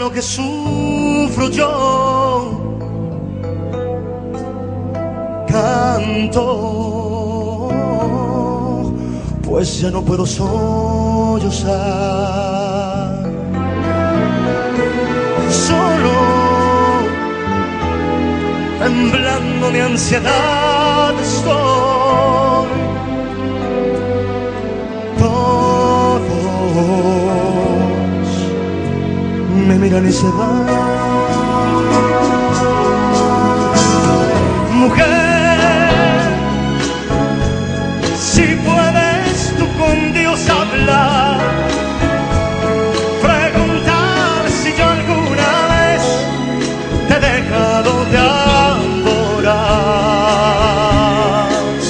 lo que sufro yo. Canto, pues ya no puedo sollozar. Solo, temblando de ansiedad estoy. Todos me miran y se van. Mujer, si puedes tú con Dios hablar, preguntar si yo alguna vez te he dejado de adorar.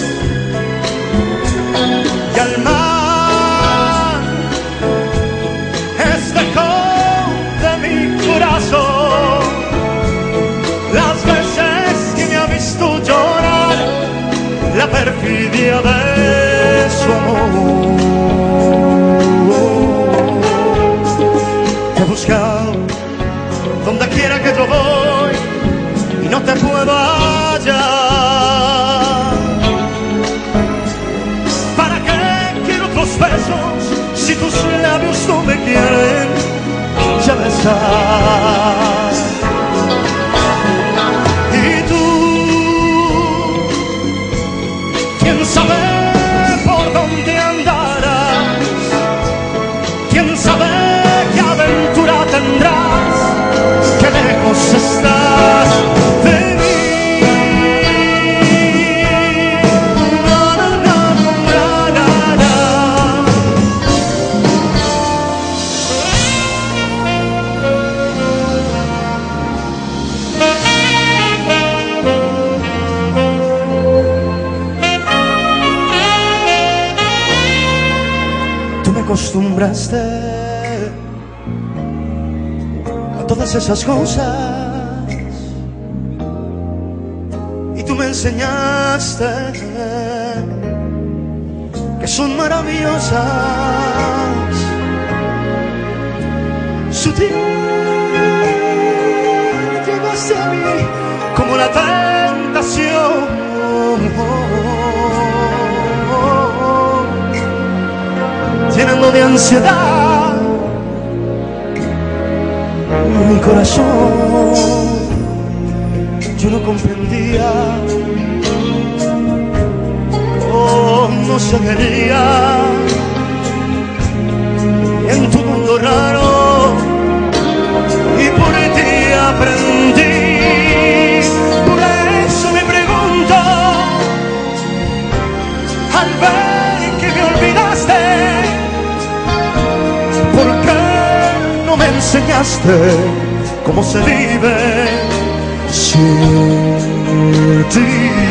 Y al mar es dejón de mi corazón. Las veces que me ha visto llorar, la perfidia de su amor. Te he buscado donde quiera que yo voy y no te puedo hallar. ¿Para qué quiero otros besos si tus labios no me quieren ya besar? Y tú, ¿quién sabe por dónde andarás? ¿Quién sabe qué aventura tendrás? ¿Qué lejos estás de mí? Na, na, na, na, na, na. Tú me acostumbraste a todas esas cosas y tú me enseñaste que son maravillosas. Sutil llegaste a mí como la tentación. Llenando de ansiedad mi corazón. Yo no comprendía cómo se quería en tu mundo raro, y por ti aprendí. Por eso me pregunto, al ver que me olvidaste, ¿por qué no me enseñaste cómo se vive sin ti?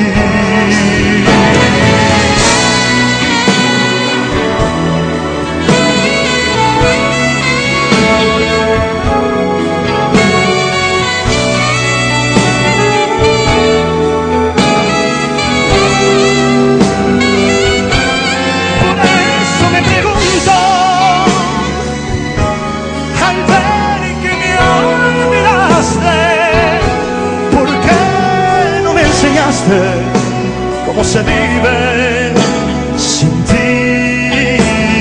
Cómo se vive sin ti.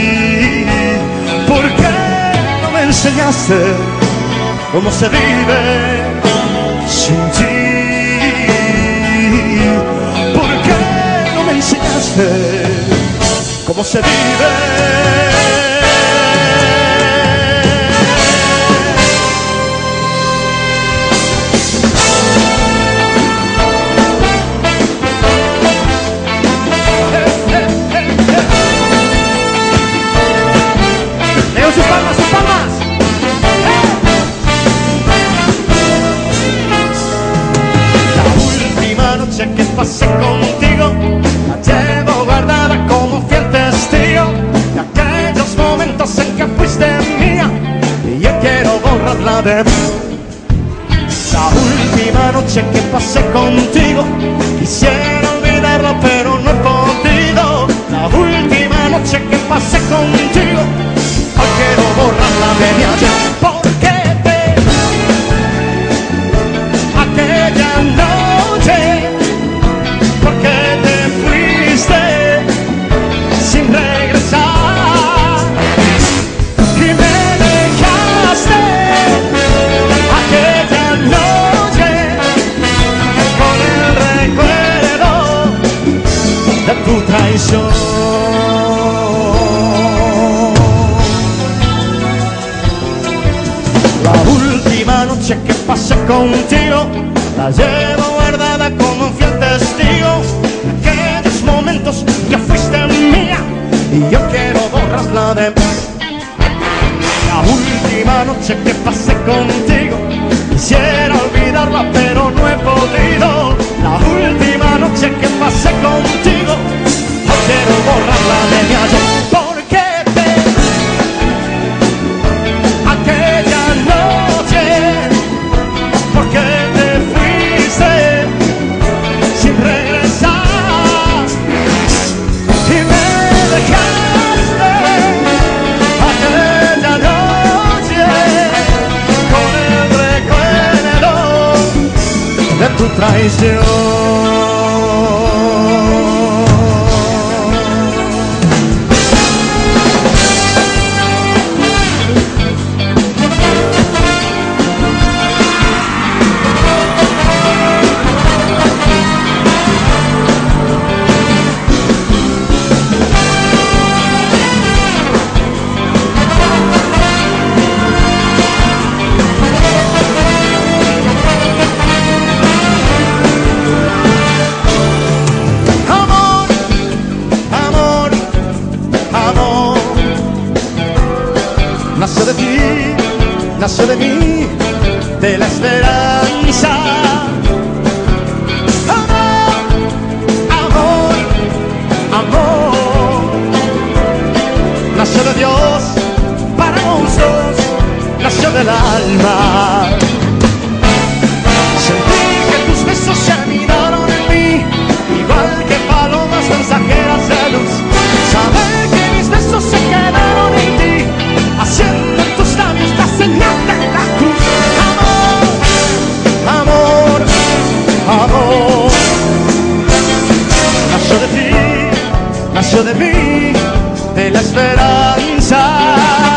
¿Por qué no me enseñaste cómo se vive sin ti? ¿Por qué no me enseñaste cómo se vive? Que pasé contigo, la llevo guardada como fiel testigo de aquellos momentos en que fuiste mía y yo quiero borrarla de mí. La última noche que pasé contigo, quisiera olvidarla pero no he podido. La última noche que pasé contigo, hoy quiero borrarla de mi ayer. Porque te contigo, la llevo guardada como un fiel testigo de aquellos momentos que fuiste mía y yo quiero borrarla de mí. La última noche que pasé contigo, quisiera olvidarla pero no he podido. La última noche que pasé contigo, no quiero borrarla de mi ayer. Porque aquella noche, porque te fuiste sin regresar y me dejaste aquella noche con el recuerdo de tu traición. Nació de ti, nació de mí, de la esperanza. Amor, amor, amor. Nació de Dios para nosotros, nació del alma. Sentí que tus besos se anidaron en mí, igual que palomas mensajeras de luz. Saber que mis besos se quedaron en ti, haciendo en tus labios la señal de la cruz. Amor, amor, amor. Nació de ti, nació de mí, de la esperanza.